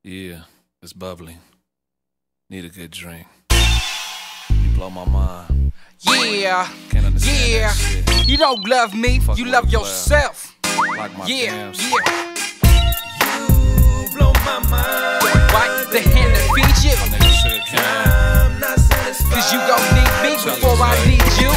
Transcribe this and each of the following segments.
Yeah, it's bubbly. Need a good drink. You blow my mind. Yeah, Can't understand that shit. You don't love me, Fuck you with love the yourself. Like my Yeah, damn yeah. You blow my mind. Right, the hand that feeds you. My nigga shoulda came. I'm not satisfied. Cause you gon' need me before I need you.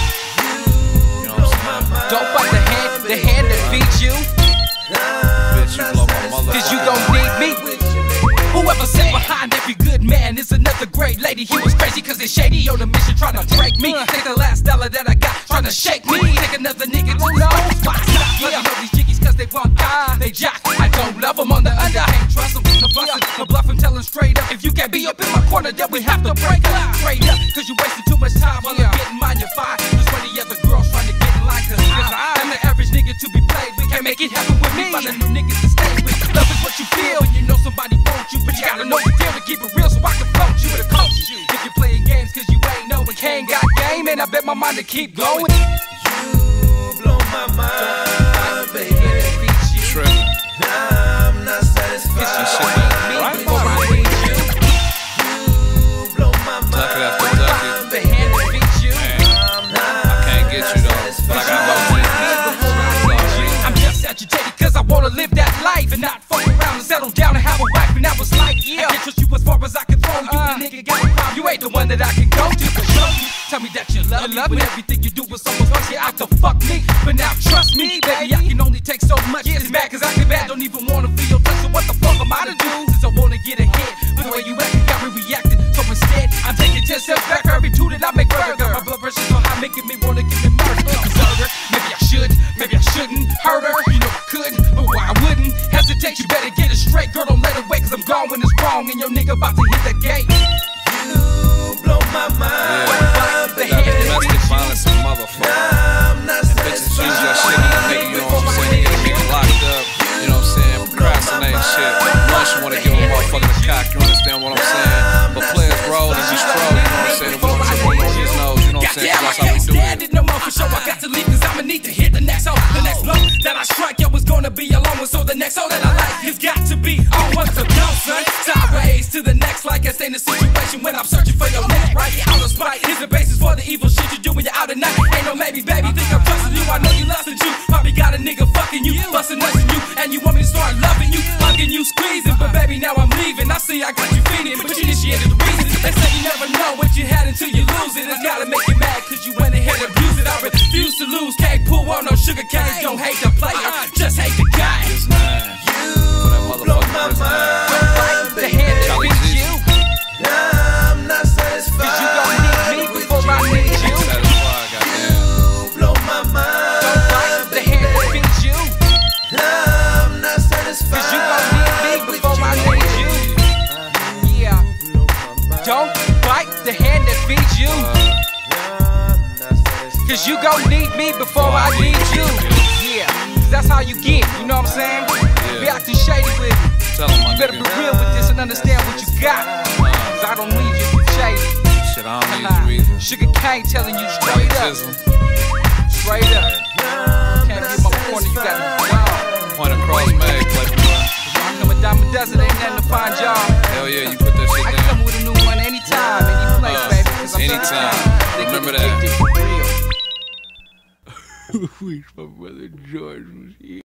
You know what I'm saying? Don't bite the hand that feeds you. Bitch, you blow my mother. Cause you gon' need me. Whoever sat behind every good man is another great lady. He was crazy cause they shady on a mission trying to break me. Take the last dollar that I got trying to shake me. Take another nigga to the spot. Stop. You know these jiggies cause they want die. They jock. I don't love them on the under. I ain't trust them. No bustin', no bluffin', tellin' straight up. If you can't be up in my corner, then we have to break up. Straight up, cause you wasted too much time while I'm getting mine. You're fine. There's 20 other girls trying to get in line cause I'm the average nigga to be played. We can't make it happen with me. Find a new nigga to stay with. Love is what you feel. You know somebody wants you, but you gotta know the deal to keep it real so I can float you and coach you. If you're playing games cause you ain't knowing Kane got game, and I bet my mind to keep going. You blow my mind, baby. Trippin'. I'm not satisfied. Right? Before I need you. You blow my mind. Duck it after duck it. The hand that feeds you. I can't get you though, but I got no I'm just agitated cause I wanna live that life and not fuck around and settle down and have a wife. And that was like, yeah, I can trust you as far as I can throw you. The nigga got a problem. You ain't the one that I can go to for show you. Tell me that you love me, but everything you do is so much yeah, I can fuck me. But now trust me, baby, I can only take so much. It's mad cause I can bad, don't even wanna feel your touch. So what the fuck am I to do? Since I wanna get ahead, but the way you acting got me reacting. So instead, I'm taking 10 steps back for every two that I make burger. My blood pressure's so high, making me wanna give me murder. Maybe I should, maybe I shouldn't hurt her. You know I could, but why I wouldn't hesitate. You better get it straight, girl, don't let it wait. Cause I'm gone when it's wrong and your nigga about to hit that gate. You blow my mind. That domestic violence and motherfucker. I'm not And bitches use your shit on a nigga, you know what I'm saying? Get a nigga locked up, you know what I'm saying? Procrastinating shit. Once you wanna give a motherfucker the cock, you understand what I'm saying? But players roll as you stroll, you know what I'm saying? And we don't trip on his nose, you know what I'm saying? That's how we do it. No more for sure, I got to leave cause I'ma need to hit the next hoe. The next blow that I strike, yo, is gonna be a long one. So the next hoe that I like has got to be on one to go, son. Sideways to the next, like I stay in the situation when I'm searching for your neck, right? Out of spite is the basis for the evil shit you do when you're out at night. Ain't no maybe, baby, think I'm trusting you. I know you lustin' you. Probably got a nigga fucking you, bustin' nutsing you, and you want me to start loving you, hugging you, squeezing. But baby, now I'm leaving. I see I got you feeling, but you initiated the reason. They say you never know what you had until you lose it. It's gotta make you mad cause you went ahead and abused it. I refuse to lose. Can't pull on no sugar cane. Don't hate the player, just hate the guy. It's nine. For that motherfucking prison. The hand that feeds you. I'm not satisfied. Cause you gon' need me before I need you. Ain't satisfied, goddamn. You blow my mind. Don't bite the hand that feeds you. I'm not satisfied. Cause you gon' need me before I need you. Yeah. Don't bite the hand that feeds you. Cause you gon' need me before I need you. Yeah. Cause that's how you get, you know what I'm saying? Be acting shady with me. Tell him, my You better nigga. be real with this and understand what you got. Cause I don't need you to shady. Shit, I don't need you either. Sugar cane telling you straight up. Straight up. Can't be in my corner, you gotta be gone. Point across Meg, playboy. I come a Diamond Desert, ain't nothing to find y'all. Hell yeah, you put that shit I can down. come with a new one anytime, any place, baby. Cause I'm Anytime. They get Remember addicted that. for real. Wish my brother George was here.